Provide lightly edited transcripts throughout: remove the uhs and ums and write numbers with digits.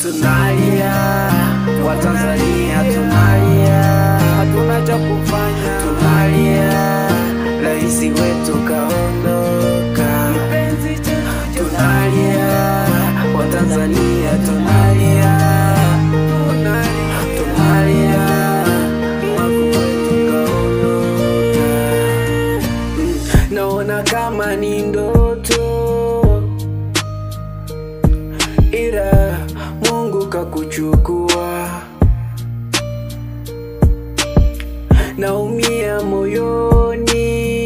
Tunalia, Watanzania tunalia, hatuna cha kufanya. Tunalia, raisi wetu kaondoka. Tunalia, Watanzania tunalia, tunalia, mkuu wetu kaondoka. Naona kama ni ndoto, ila Mungu kakuchukua. Naumia moyoni,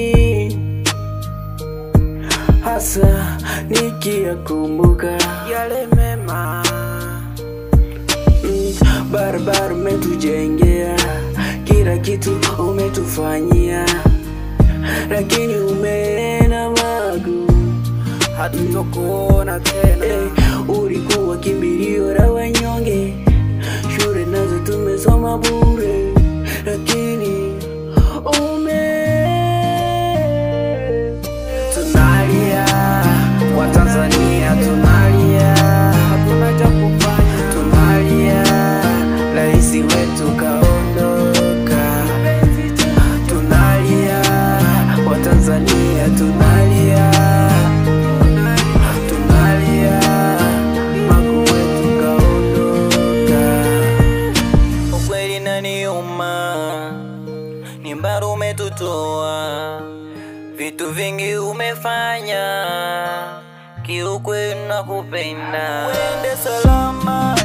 hasa nikiyakumbuka yale mema. Barabara umetujengea, kila kitu umetufanyia, lakini umeenda magu, hatutokuona tena. Ulikuwa kimbilio la wanyonge, shule nazo tumesoma bure, lakini Tunalia, Watanzania tunalia, hatuna cha kufanya. Tunalia, raisi wetu kaondoka. Tunalia, Watanzania tunalia, tunalia, mkuu wetu kaondoka. Ukweli inaniuma, ni mbali umetutoa, vitu vingi umefanya, kiukweli nakupenda. Uende salama.